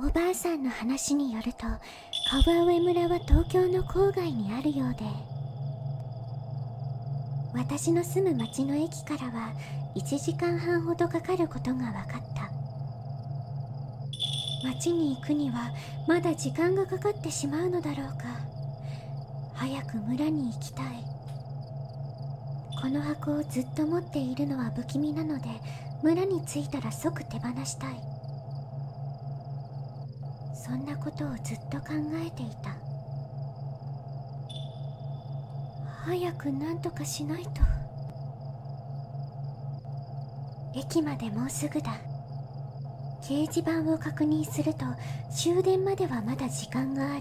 おばあさんの話によると、川上村は東京の郊外にあるようで、私の住む町の駅からは1時間半ほどかかることが分かった。町に行くにはまだ時間がかかってしまうのだろうか。早く村に行きたい。この箱をずっと持っているのは不気味なので、村に着いたら即手放したい。そんなことをずっと考えていた。早く何とかしないと。駅までもうすぐだ。掲示板を確認すると終電まではまだ時間がある。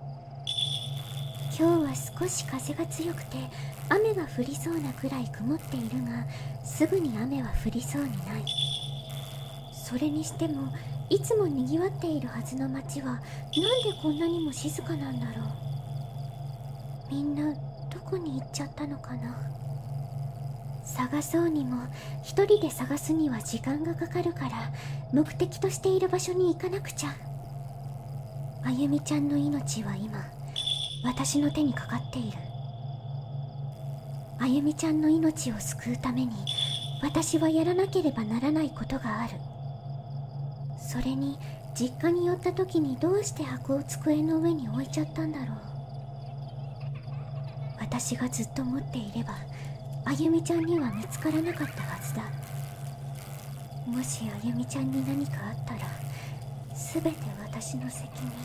今日は少し風が強くて雨が降りそうなくらい曇っているが、すぐに雨は降りそうにない。それにしてもいつもにぎわっているはずの街はなんでこんなにも静かなんだろう。みんなどこに行っちゃったのかな。探そうにも一人で探すには時間がかかるから、目的としている場所に行かなくちゃ。あゆみちゃんの命は今私の手にかかっている。あゆみちゃんの命を救うために私はやらなければならないことがある。それに実家に寄った時にどうして箱を机の上に置いちゃったんだろう。私がずっと持っていればあゆみちゃんには見つからなかったはずだ。もしあゆみちゃんに何かあったら全て私の責任。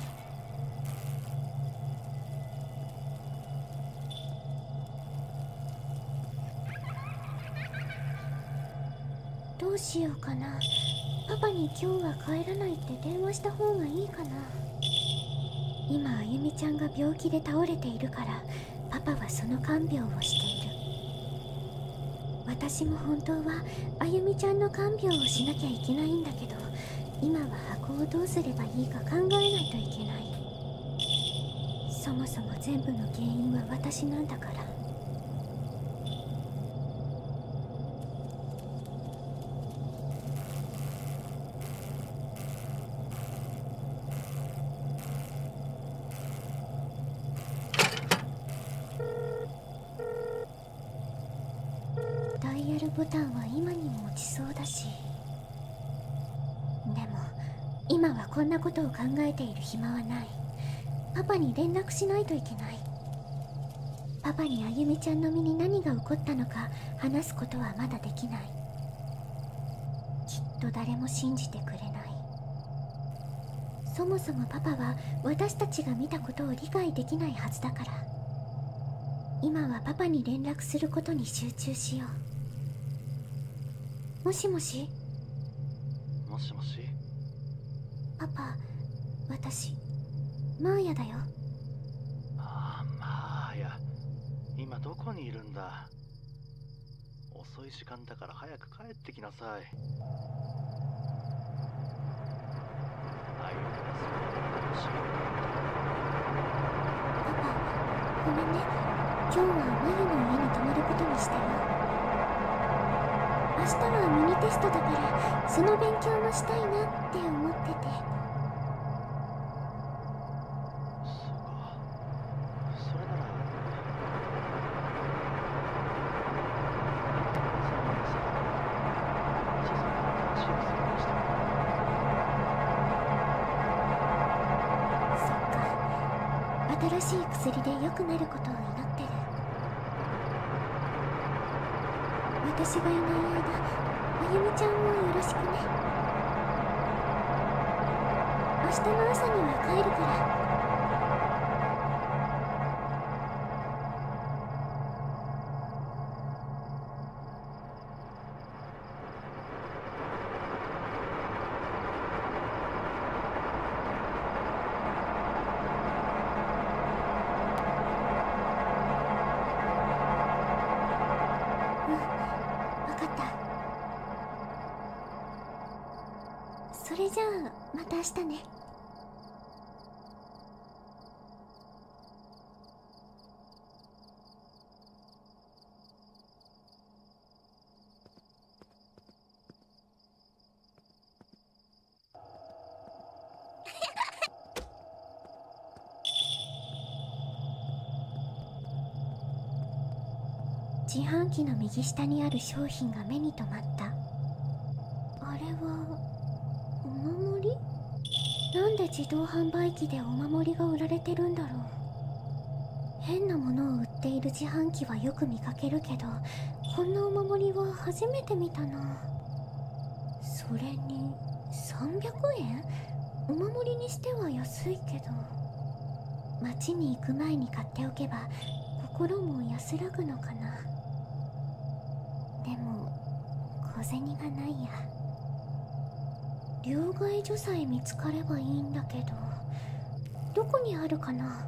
どうしようかな。パパに今日は帰らないって電話した方がいいかな。今あゆみちゃんが病気で倒れているから、パパはその看病をしている。私も本当はあゆみちゃんの看病をしなきゃいけないんだけど、今は箱をどうすればいいか考えないといけない。そもそも全部の原因は私なんだから。ダイヤルボタンは今にも落ちそうだし。でも今はこんなことを考えている暇はない。パパに連絡しないといけない。パパにあゆみちゃんの身に何が起こったのか話すことはまだできない。きっと誰も信じてくれない。そもそもパパは私たちが見たことを理解できないはずだから、今はパパに連絡することに集中しよう。もしもし。 もしもし。 パパ、私マーヤだよ。 ああ、まあや、今どこにいるんだ。遅い時間だから早く帰ってきなさい。あゆみがそうしよパパ、ごめんね。今日はマユの家に泊まることにしたよ。明日はミニテストだからその勉強もしたいなって思ってて。 そうか。それならそうなんです。小さな話をするにしても。 そっか。新しい薬で良くなることを祈ってる。私がいない間、あゆみちゃんもよろしくね。明日の朝には帰るから。わかった。それじゃあまた明日ね。 自販機の右下にある商品が目に留まった。あれはお守り？なんで自動販売機でお守りが売られてるんだろう。変なものを売っている自販機はよく見かけるけど、こんなお守りは初めて見たな。それに300円？お守りにしては安いけど。町に行く前に買っておけば心も安らぐのかな。でも小銭がないや。両替所さえ見つかればいいんだけど、どこにあるかな。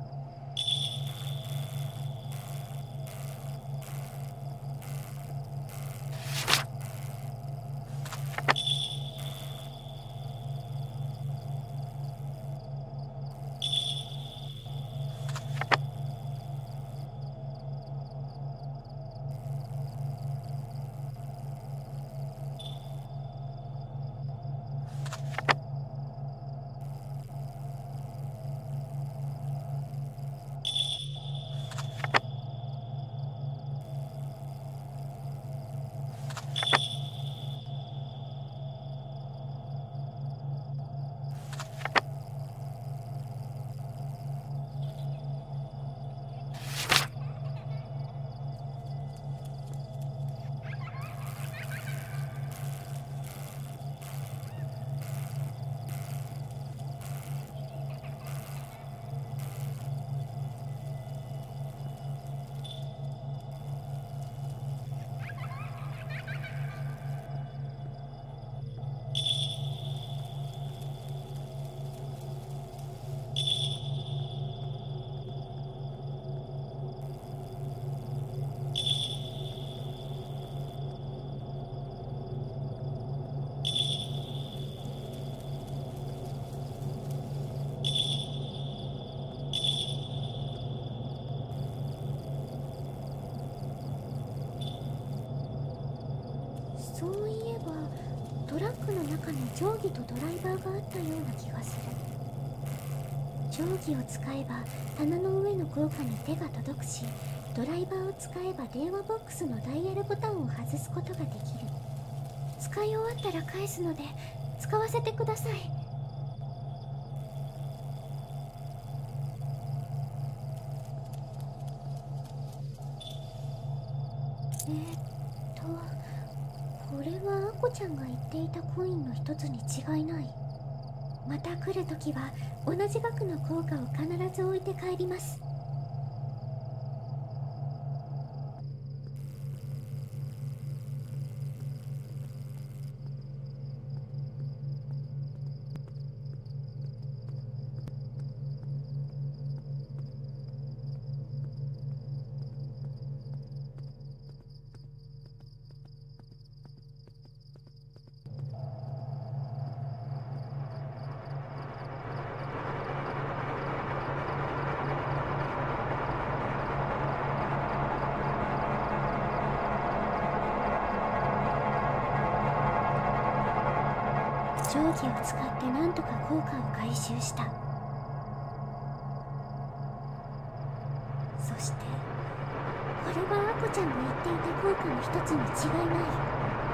そういえばトラックの中に定規とドライバーがあったような気がする。定規を使えば棚の上の硬貨に手が届くし、ドライバーを使えば電話ボックスのダイヤルボタンを外すことができる。使い終わったら返すので使わせてください。これはアコちゃんが言っていたコインの一つに違いない。また来るときは同じ額の硬貨を必ず置いて帰ります。定規を使ってなんとか硬貨を回収した。そしてこれはアコちゃんが言っていた硬貨の一つに違いない。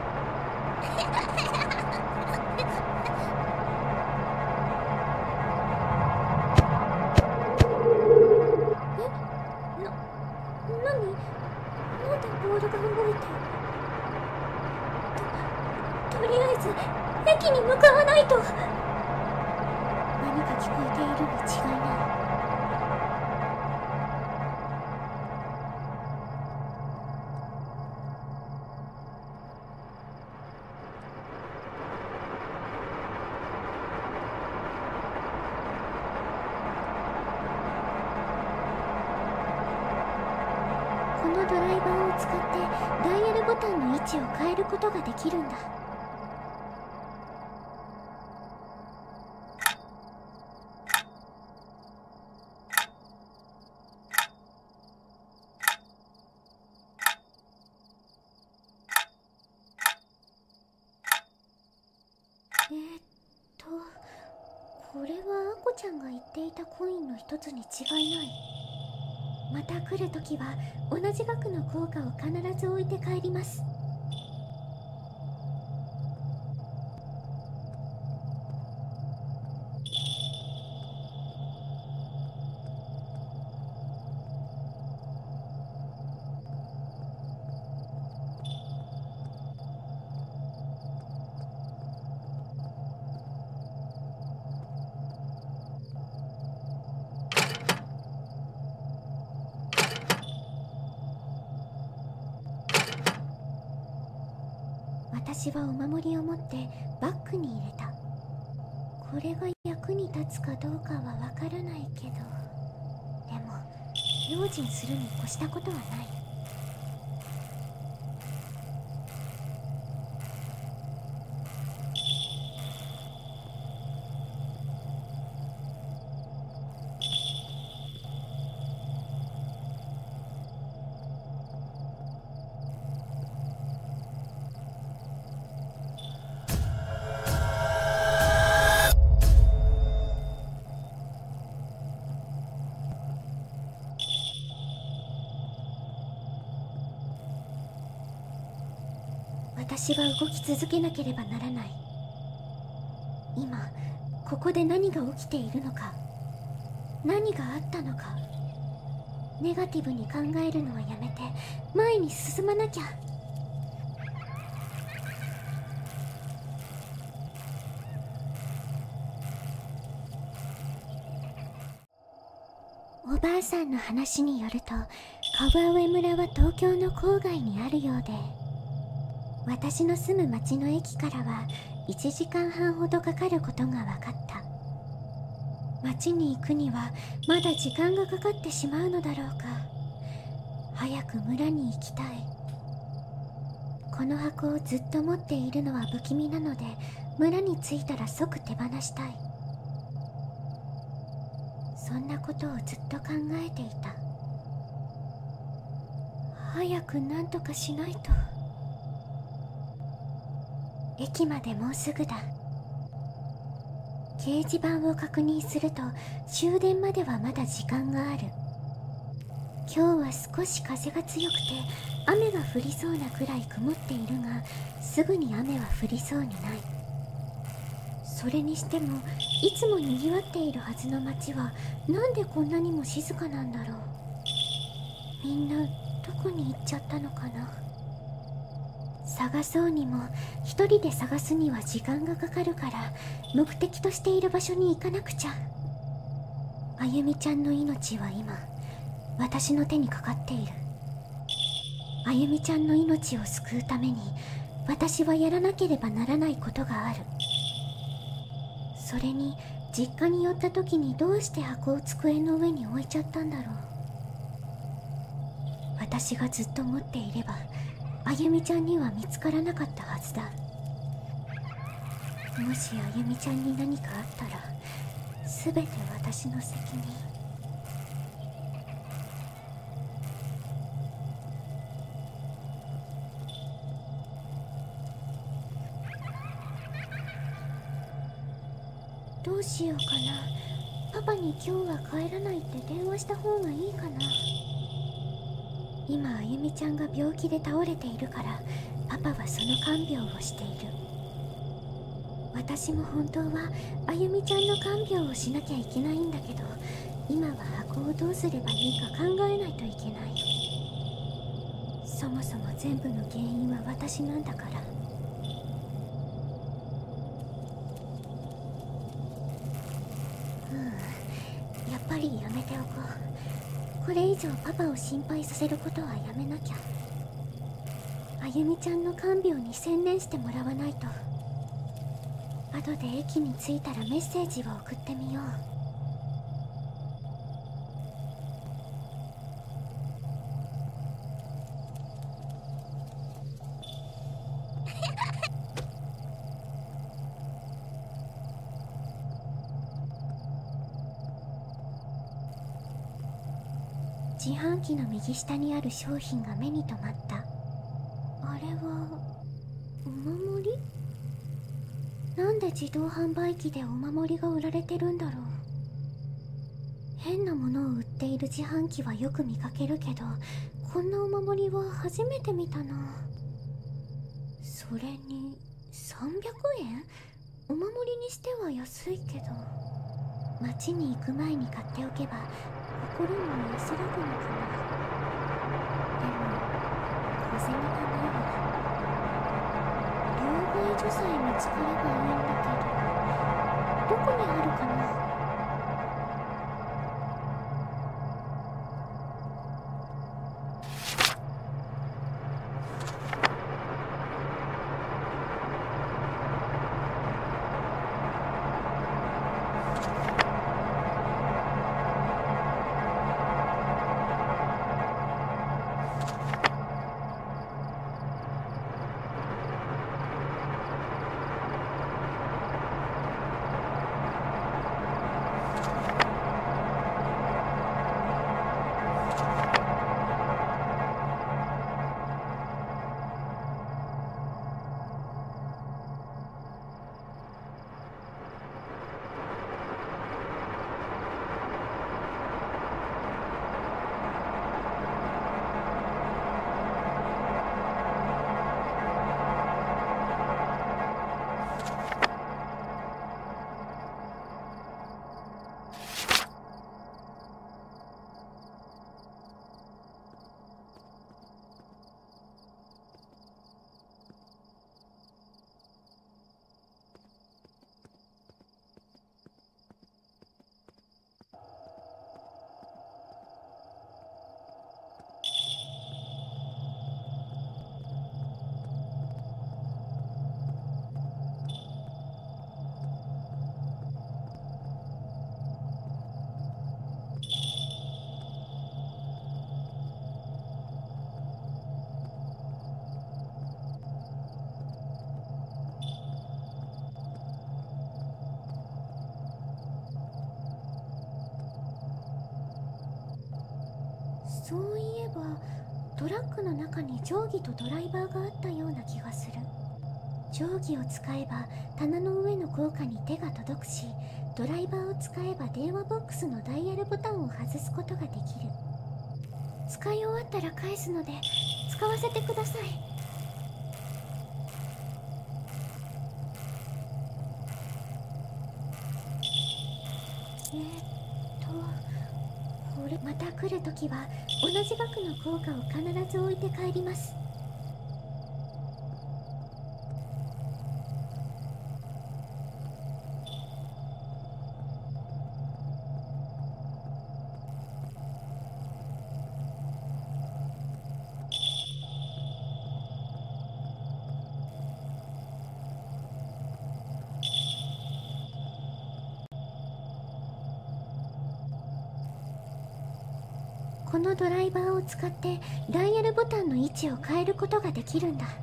なんでボールが動いて。とりあえず駅に向かわないと。何か聞こえているに違いない。このドライバーを使ってダイヤルボタンの位置を変えることができるんだ。これはアコちゃんが言っていたコインの一つに違いない。 また来るときは同じ額の硬貨を必ず置いて帰ります。私はお守りを持ってバッグに入れた。これが役に立つかどうかはわからないけど、でも用心するに越したことはない。私は動き続けなければならない。今ここで何が起きているのか、何があったのか。ネガティブに考えるのはやめて前に進まなきゃ。おばあさんの話によると、川上村は東京の郊外にあるようで、私の住む町の駅からは1時間半ほどかかることが分かった。町に行くにはまだ時間がかかってしまうのだろうか。早く村に行きたい。この箱をずっと持っているのは不気味なので、村に着いたら即手放したい。そんなことをずっと考えていた。早く何とかしないと。駅までもうすぐだ。掲示板を確認すると、終電まではまだ時間がある。今日は少し風が強くて雨が降りそうなくらい曇っているが、すぐに雨は降りそうにない。それにしてもいつもにぎわっているはずの街はなんでこんなにも静かなんだろう。みんなどこに行っちゃったのかな。探そうにも一人で探すには時間がかかるから、目的としている場所に行かなくちゃ。あゆみちゃんの命は今私の手にかかっている。あゆみちゃんの命を救うために私はやらなければならないことがある。それに実家に寄った時にどうして箱を机の上に置いちゃったんだろう。私がずっと持っていればあゆみちゃんには見つからなかったはずだ。もしあゆみちゃんに何かあったら全て私の責任。どうしようかな。パパに今日は帰らないって電話した方がいいかな。今あゆみちゃんが病気で倒れているから、パパはその看病をしている。私も本当はあゆみちゃんの看病をしなきゃいけないんだけど、今は箱をどうすればいいか考えないといけない。そもそも全部の原因は私なんだから。やっぱりやめておこう。これ以上パパを心配させることはやめなきゃ。あゆみちゃんの看病に専念してもらわないと。後で駅に着いたらメッセージを送ってみよう。自販機の右下にある商品が目に留まった。あれはお守り？なんで自動販売機でお守りが売られてるんだろう。 変なものを売っている自販機はよく見かけるけど、こんなお守りは初めて見たな。それに300円？お守りにしては安いけど。町に行く前に買っておけば心も安らぐのかな。でも小銭がないわ。両替所さえ見つかればいいんだけど、どこにあるかな。そういえばトラックの中に定規とドライバーがあったような気がする。定規を使えば棚の上の硬貨に手が届くし、ドライバーを使えば電話ボックスのダイヤルボタンを外すことができる。使い終わったら返すので使わせてください。また来るときは同じ額の硬貨を必ず置いて帰ります。このドライバーを使ってダイヤルボタンの位置を変えることができるんだ。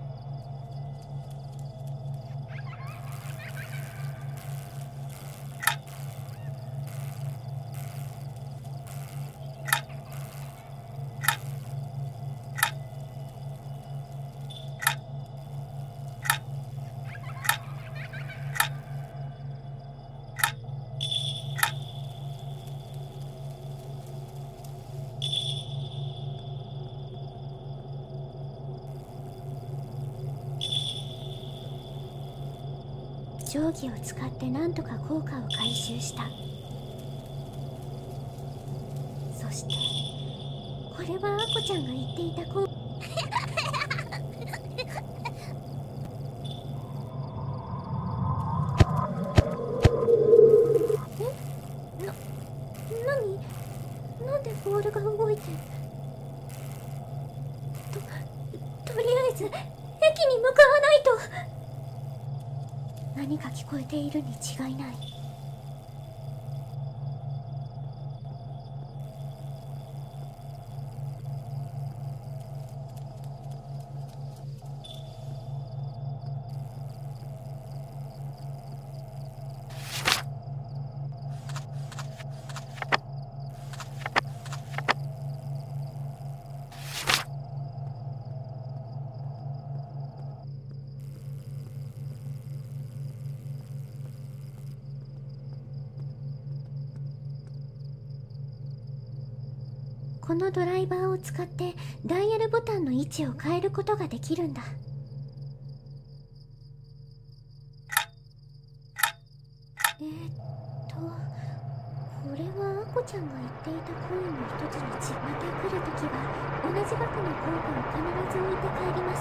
定規を使ってなんとか硬貨を回収した。そしてこれはアコちゃんが言っていたなんでボールが動いて。とりあえず駅に向かわないと。何か聞こえているに違いない。 このドライバーを使ってダイヤルボタンの位置を変えることができるんだ。これはアコちゃんが言っていたコインの一つにまた来るときは同じ額の硬貨を必ず置いて帰ります。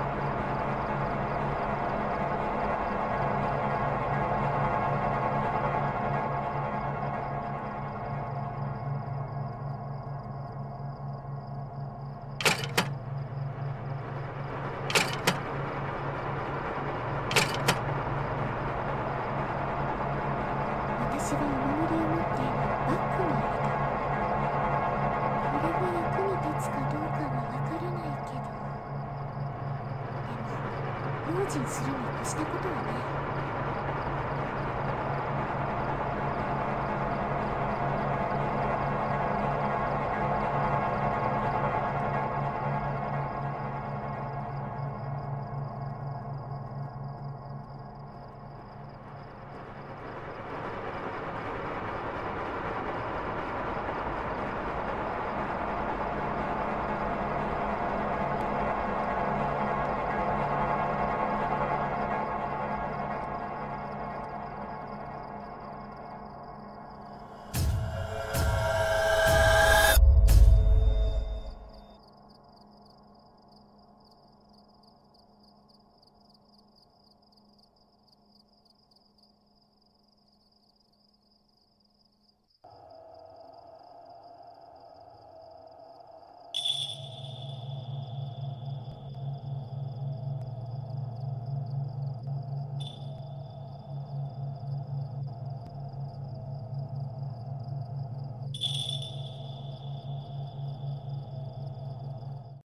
私はお守りを持ってバッグに入れた。これが役に立つかどうかはわからないけど、でも用心するに越したことはない。